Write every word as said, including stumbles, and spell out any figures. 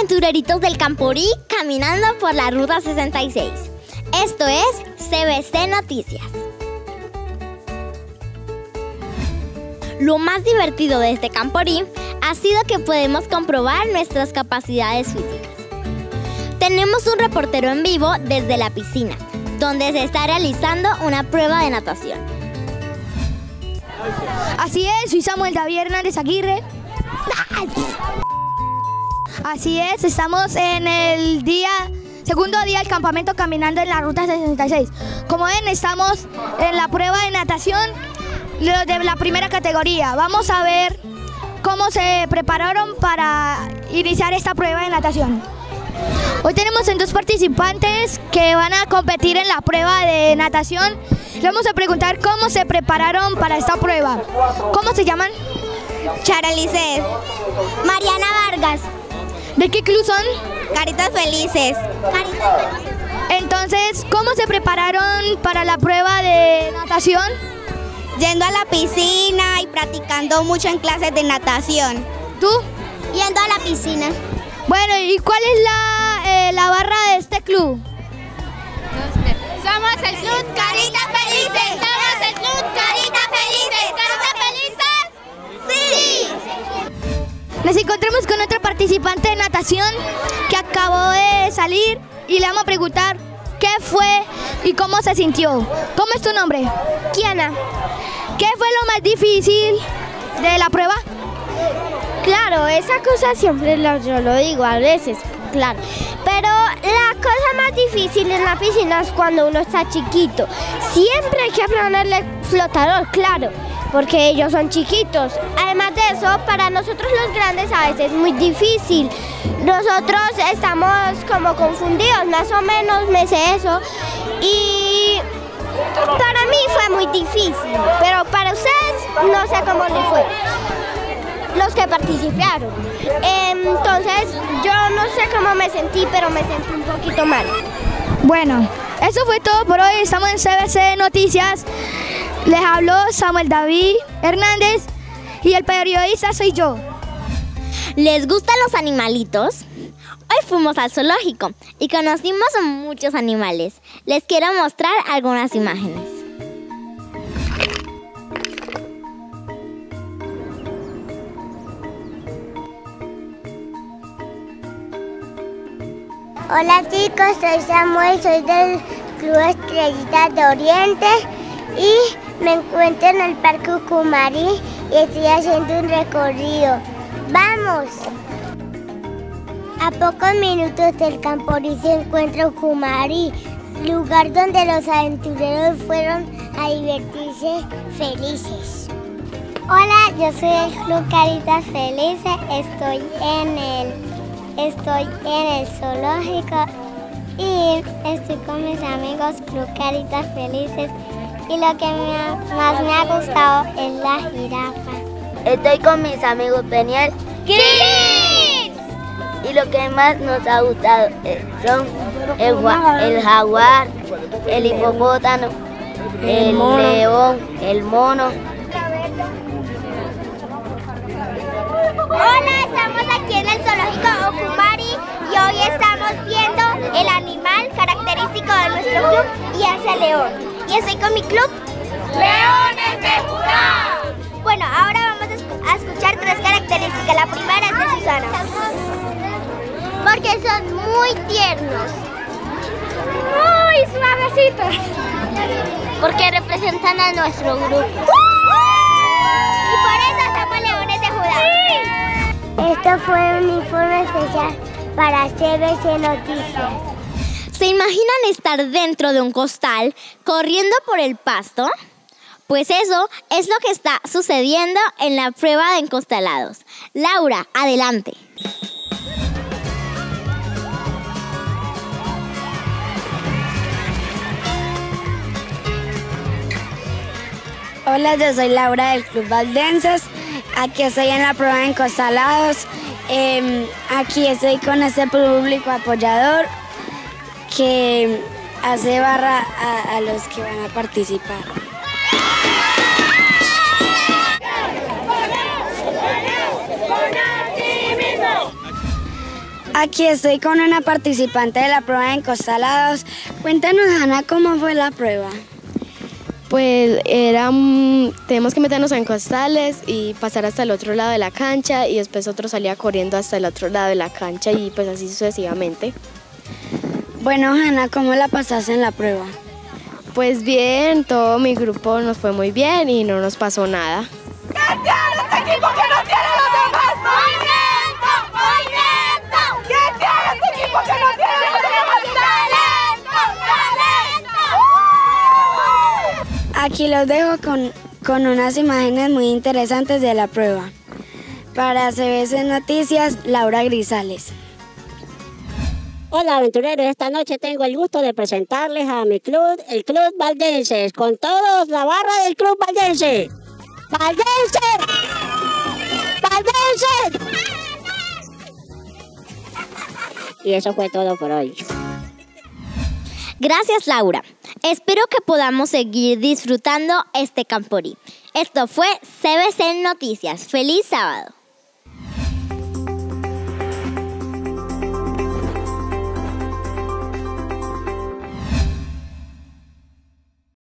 aventureritos del Camporí caminando por la Ruta sesenta y seis. Esto es C B C Noticias. Lo más divertido de este Camporí ha sido que podemos comprobar nuestras capacidades físicas. Tenemos un reportero en vivo desde la piscina, donde se está realizando una prueba de natación. Así es, soy Samuel David Hernández Aguirre. Así es, estamos en el día, segundo día del campamento caminando en la Ruta sesenta y seis. Como ven, estamos en la prueba de natación de la primera categoría. Vamos a ver cómo se prepararon para iniciar esta prueba de natación. Hoy tenemos en dos participantes que van a competir en la prueba de natación. Le vamos a preguntar cómo se prepararon para esta prueba. ¿Cómo se llaman? Charalice, Mariana Vargas. ¿De qué club son? Caritas Felices. Caritas Felices. Entonces, ¿cómo se prepararon para la prueba de natación? Yendo a la piscina y practicando mucho en clases de natación. ¿Tú? Yendo a la piscina. Bueno, ¿y cuál es la, eh, la barra de este club? Somos el Club Caritas Felices. Somos el Club Caritas Felices. ¿Caritas Felices? ¡Sí! Nos encontramos con otro participante de natación que acabó de salir y le vamos a preguntar qué fue y cómo se sintió. ¿Cómo es tu nombre? Kiana. ¿Qué fue lo más difícil de la prueba? Claro, esa cosa siempre lo, yo lo digo a veces, claro. Pero la cosa más difícil en la piscina es cuando uno está chiquito. Siempre hay que ponerle flotador, claro, porque ellos son chiquitos. Además de eso, para nosotros los grandes a veces es muy difícil. Nosotros estamos como confundidos, más o menos me sé eso. Y para mí fue muy difícil, pero para ustedes no sé cómo les fue. Los que participaron. Entonces, yo no sé cómo me sentí, pero me sentí un poquito mal. Bueno, eso fue todo por hoy. Estamos en C B C Noticias. Les habló Samuel David Hernández y el periodista soy yo. ¿Les gustan los animalitos? Hoy fuimos al zoológico y conocimos a muchos animales. Les quiero mostrar algunas imágenes. Hola chicos, soy Samuel, soy del Club Estrellitas de Oriente y me encuentro en el Parque Ucumari y estoy haciendo un recorrido. ¡Vamos! A pocos minutos del Camporí se encuentra Ucumari, lugar donde los aventureros fueron a divertirse felices. Hola, yo soy del Club Caritas Felices, estoy en el... Estoy en el zoológico y estoy con mis amigos Club Caritas Felices y lo que me ha, más me ha gustado es la jirafa. Estoy con mis amigos Peniel ¡Kids! Y lo que más nos ha gustado son el, el jaguar, el hipopótamo, el león, el mono. Hola, estamos aquí en el zoológico Ucumari y hoy estamos viendo el animal característico de nuestro club y es el león. Y estoy con mi club ¡Leones de Judá! Bueno, ahora vamos a escuchar tres características. La primera es de Susana, porque son muy tiernos, ¡Muy suavecitos! Porque representan a nuestro grupo. y por eso somos Leones de Judá. Esto fue un informe especial para C B C Noticias. ¿Se imaginan estar dentro de un costal corriendo por el pasto? Pues eso es lo que está sucediendo en la prueba de encostalados. Laura, adelante. Hola, yo soy Laura del Club Valdenses. Aquí estoy en la prueba de encostalados. Eh, aquí estoy con este público apoyador que hace barra a, a los que van a participar. Aquí estoy con una participante de la prueba de encostalados. Cuéntanos, Ana, ¿cómo fue la prueba? Pues era, um, tenemos que meternos en costales y pasar hasta el otro lado de la cancha y después otro salía corriendo hasta el otro lado de la cancha y pues así sucesivamente. Bueno, Ana, ¿cómo la pasaste en la prueba? Pues bien, todo mi grupo nos fue muy bien y no nos pasó nada. ¿Qué tiene este equipo que no tiene los demás? ¡Movimiento! ¡Movimiento! ¿Qué tiene este equipo que no tiene los demás? ¡Talento! ¡Talento! Aquí los dejo con, con unas imágenes muy interesantes de la prueba. Para C B C Noticias, Laura Grisales. Hola aventureros, esta noche tengo el gusto de presentarles a mi club, el Club Valdenses, con todos la barra del Club Valdense. ¡Valdense! ¡Valdense! Y eso fue todo por hoy. Gracias, Laura. Espero que podamos seguir disfrutando este Camporí. Esto fue C B C Noticias. ¡Feliz sábado!